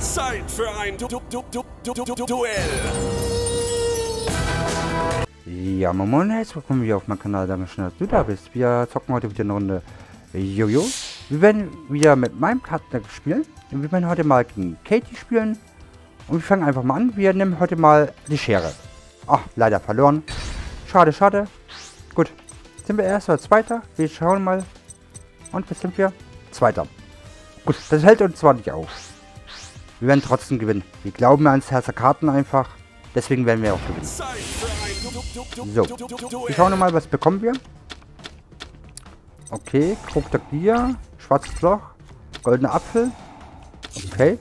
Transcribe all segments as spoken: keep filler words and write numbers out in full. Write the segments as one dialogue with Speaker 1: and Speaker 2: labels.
Speaker 1: Zeit für ein du du du du du du du Duell.
Speaker 2: Ja, Moin, herzlich willkommen hier auf meinem Kanal. Dankeschön, dass du da bist. Wir zocken heute wieder eine Runde Jojo. Wir werden wieder mit meinem Kartendeck spielen. Und wir werden heute mal gegen Katie spielen. Und wir fangen einfach mal an. Wir nehmen heute mal die Schere. Ach, leider verloren. Schade, schade. Gut. Sind wir Erster oder Zweiter? Wir schauen mal. Und was sind wir? Zweiter. Gut, das hält uns zwar nicht auf. Wir werden trotzdem gewinnen. Wir glauben ans Herz der Karten einfach. Deswegen werden wir auch gewinnen. So, wir schauen mal, was bekommen wir. Okay, Krokodiler, schwarzes Loch, goldener Apfel. Okay.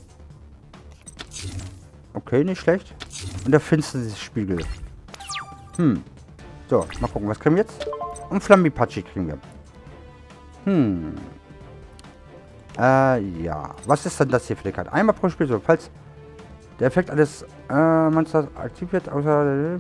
Speaker 2: Okay, nicht schlecht. Und der Finsternisspiegel. Hm. So, mal gucken, was kriegen wir jetzt? Und Flammipachi kriegen wir. Hm. Äh, ja. Was ist denn das hier für die Karte? Einmal pro Spiel, so, falls der Effekt alles äh, Monster aktiviert, außer...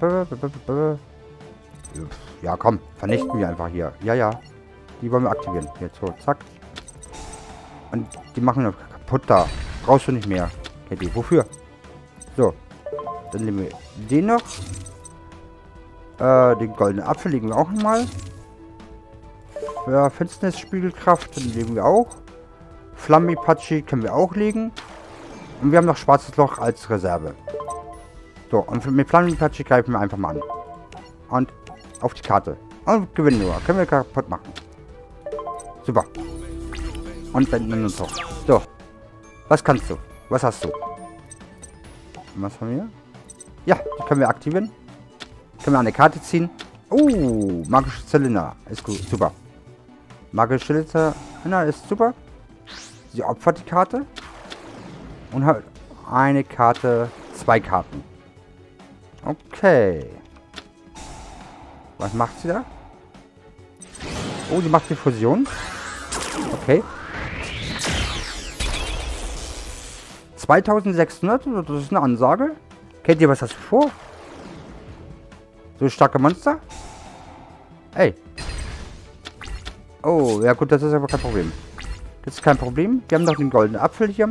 Speaker 2: Ja, komm, vernichten wir einfach hier. Ja, ja. Die wollen wir aktivieren. Jetzt so, zack. Und die machen wir kaputt da. Brauchst du nicht mehr. Katie, wofür? So. Dann nehmen wir den noch. Äh, den goldenen Apfel legen wir auch mal. Ja, Finsternisspiegelkraft, den legen wir auch. Flammipachi können wir auch legen. Und wir haben noch schwarzes Loch als Reserve. So, und mit Flammipachi greifen wir einfach mal an. Und auf die Karte. Und gewinnen nur. Können wir kaputt machen. Super. Und wenden uns hoch. So. Was kannst du? Was hast du? Was haben wir? Ja, die können wir aktivieren. Können wir eine Karte ziehen. Oh, magische Zylinder. Ist gut. Super. Magische Zylinder ist super. Sie opfert die Karte. Und hat eine Karte, zwei Karten. Okay. Was macht sie da? Oh, sie macht die Fusion. Okay. zweitausendsechshundert, das ist eine Ansage. Kennt ihr, was hast du vor? So starke Monster? Ey. Oh, ja gut, das ist aber kein Problem. Das ist kein Problem. Wir haben noch den goldenen Apfel hier.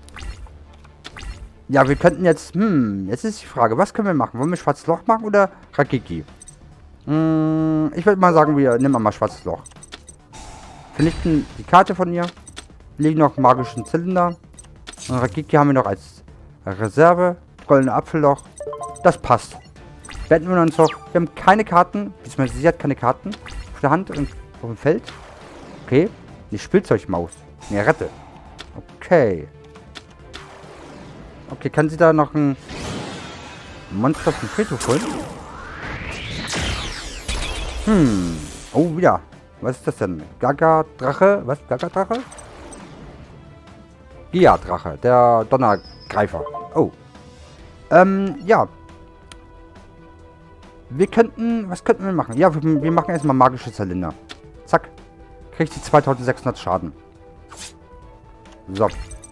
Speaker 2: Ja, wir könnten jetzt... Hm, jetzt ist die Frage, was können wir machen? Wollen wir schwarzes Loch machen oder Rakiki? Hm, ich würde mal sagen, wir nehmen mal schwarzes Loch. Vernichten die Karte von ihr. Legen noch magischen Zylinder. Und Rakiki haben wir noch als Reserve. Goldene Apfelloch. Das passt. Wenden wir uns noch. Wir haben keine Karten. Beziehungsweise sie hat keine Karten. Auf der Hand und auf dem Feld. Okay. Die Spielzeugmaus. Eine Ratte. Okay. Okay, kann sie da noch ein Monster vom Friedhof holen? Hm. Oh, wieder. Was ist das denn? Gaga-Drache? Was? Gaga-Drache? Gia-Drache. Der Donnergreifer. Oh. Ähm, ja. Wir könnten... Was könnten wir machen? Ja, wir, wir machen erstmal magische Zylinder. Zack. Kriegt sie zweitausendsechshundert Schaden. So.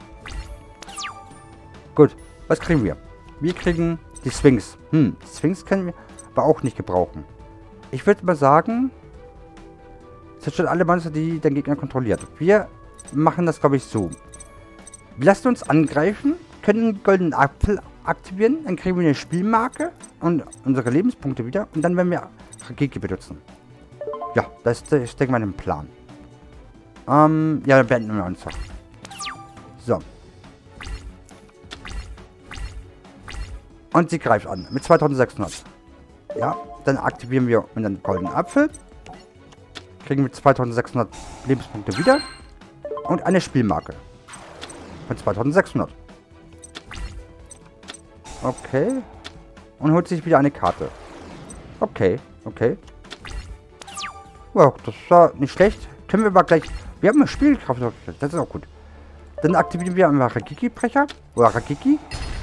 Speaker 2: Gut. Was kriegen wir? Wir kriegen die Sphinx. Hm, die Sphinx können wir aber auch nicht gebrauchen. Ich würde mal sagen, zerstört alle Monster, die den Gegner kontrolliert. Wir machen das, glaube ich, so. Wir lassen uns angreifen, können den goldenen Apfel aktivieren, dann kriegen wir eine Spielmarke und unsere Lebenspunkte wieder. Und dann werden wir Rakiki benutzen. Ja, das ist, ich denke mal, ein Plan. Ähm, ja, dann beenden wir uns doch. So. Und sie greift an. Mit zweitausendsechshundert. Ja, dann aktivieren wir unseren goldenen Apfel. Kriegen wir zweitausendsechshundert Lebenspunkte wieder. Und eine Spielmarke. Von zweitausendsechshundert. Okay. Und holt sich wieder eine Karte. Okay, okay. Wow, das war nicht schlecht. Können wir aber gleich... Wir haben eine Spielkraft. Das ist auch gut. Dann aktivieren wir einmal Rakiki-Brecher. Oder Rakiki.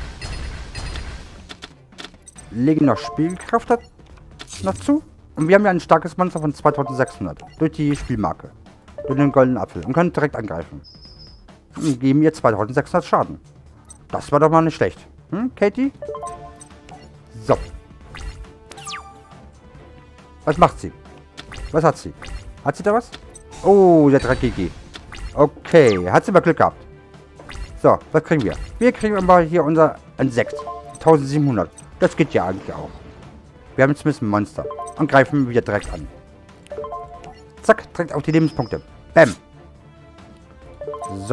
Speaker 2: Legen noch Spielkraft noch zu. Und wir haben ja ein starkes Monster von zweitausendsechshundert. Durch die Spielmarke. Durch den goldenen Apfel. Und können direkt angreifen. Und geben ihr zweitausendsechshundert Schaden. Das war doch mal nicht schlecht. Hm, Katie? So. Was macht sie? Was hat sie? Hat sie da was? Oh, der Rakiki. Okay, hat sie mal Glück gehabt. So, was kriegen wir? Wir kriegen aber hier unser Insekt. eintausendsiebenhundert. Das geht ja eigentlich auch. Wir haben zumindest ein Monster. Und greifen wieder direkt an. Zack, direkt auf die Lebenspunkte. Bam. So.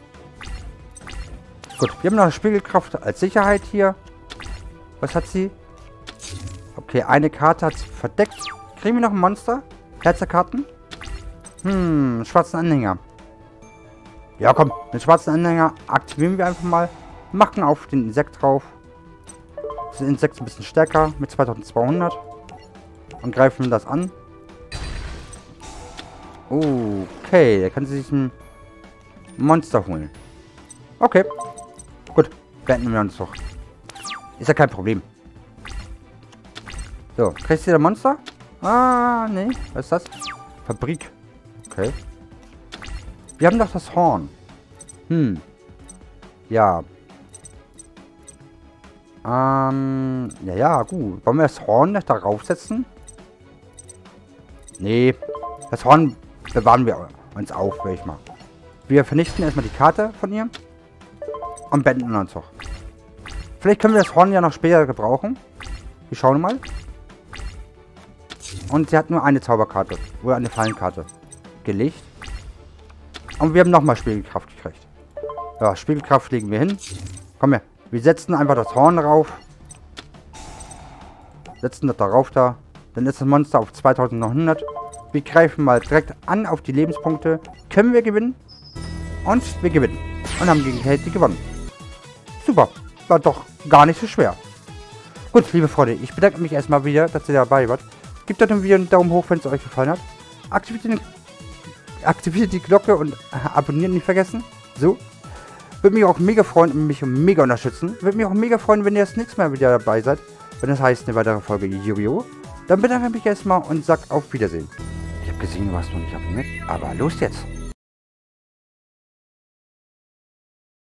Speaker 2: Gut, wir haben noch eine Spiegelkraft als Sicherheit hier. Was hat sie? Okay, eine Karte hat sie verdeckt. Kriegen wir noch ein Monster? Herzerkarten? Hm, einen schwarzen Anhänger. Ja, komm, den schwarzen Anhänger aktivieren wir einfach mal. Machen auf den Insekt drauf. Das Insekt ist ein bisschen stärker mit zweitausendzweihundert. Und greifen das an. Okay, der kann sich ein Monster holen. Okay. Gut, beenden wir uns doch. Ist ja kein Problem. So, kriegst du wieder Monster? Ah, nee. Was ist das? Fabrik. Okay. Wir haben doch das Horn. Hm. Ja. Ähm, ja, ja, gut. Wollen wir das Horn nicht darauf setzen? Nee. Das Horn bewahren wir uns auf, will ich mal. Wir vernichten erstmal die Karte von ihr. Und beenden uns doch. Vielleicht können wir das Horn ja noch später gebrauchen. Wir schauen mal. Und sie hat nur eine Zauberkarte. Oder eine Fallenkarte. Gelegt. Und wir haben nochmal Spiegelkraft gekriegt. Ja, Spiegelkraft legen wir hin. Komm her. Wir setzen einfach das Horn drauf. Setzen das darauf da. Dann ist das Monster auf zweitausendneunhundert. Wir greifen mal direkt an auf die Lebenspunkte. Können wir gewinnen? Und wir gewinnen. Und haben gegen Katie gewonnen. Super. War doch gar nicht so schwer. Gut, liebe Freunde. Ich bedanke mich erstmal wieder, dass ihr dabei wart. Gebt dem Video einen Daumen hoch, wenn es euch gefallen hat. Aktiviert, den, aktiviert die Glocke und abonnieren nicht vergessen. So. Würde mich auch mega freuen und mich mega unterstützen. Würde mich auch mega freuen, wenn ihr das nächste Mal wieder dabei seid. Wenn das heißt, eine weitere Folge Yu-Gi-Oh! Dann bedanke ich mich erstmal und sag auf Wiedersehen. Ich habe gesehen, du hast noch nicht abonniert, aber los jetzt.